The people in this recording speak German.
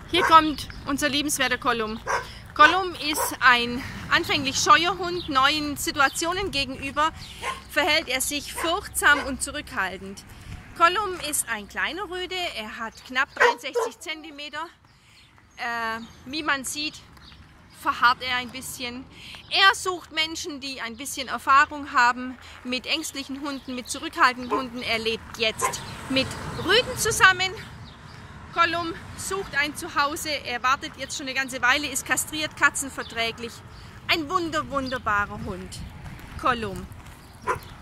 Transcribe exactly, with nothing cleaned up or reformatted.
Hier kommt unser liebenswerter Gollum. Gollum ist ein anfänglich scheuer Hund. Neuen Situationen gegenüber verhält er sich furchtsam und zurückhaltend. Gollum ist ein kleiner Rüde, er hat knapp dreiundsechzig Zentimeter. Äh, wie man sieht, verharrt er ein bisschen. Er sucht Menschen, die ein bisschen Erfahrung haben mit ängstlichen Hunden, mit zurückhaltenden Hunden. Er lebt jetzt mit Rüden zusammen. Gollum sucht ein Zuhause, er wartet jetzt schon eine ganze Weile, ist kastriert, katzenverträglich. Ein wunder, wunderbarer Hund. Gollum.